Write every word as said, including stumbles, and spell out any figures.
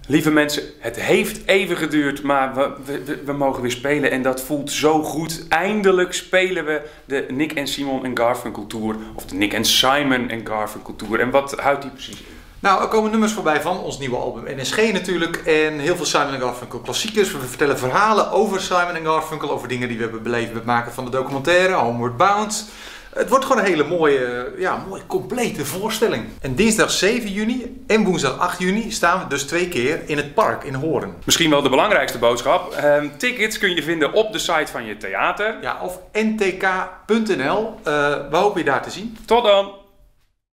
Lieve mensen, het heeft even geduurd, maar we, we, we mogen weer spelen en dat voelt zo goed. Eindelijk spelen we de Nick en Simon en Garfunkel Tour, of de Nick en Simon en Garfunkel Tour. En wat houdt die precies in? Nou, er komen nummers voorbij van ons nieuwe album N S G natuurlijk en heel veel Simon en Garfunkel klassiekers. We vertellen verhalen over Simon en Garfunkel, over dingen die we hebben beleefd met het maken van de documentaire Homeward Bound. Het wordt gewoon een hele mooie, ja, mooie complete voorstelling. En dinsdag zeven juni en woensdag acht juni staan we dus twee keer in het park in Hoorn. Misschien wel de belangrijkste boodschap. Uh, tickets kun je vinden op de site van je theater. Ja, of n t k punt n l. Uh, we hopen je daar te zien. Tot dan!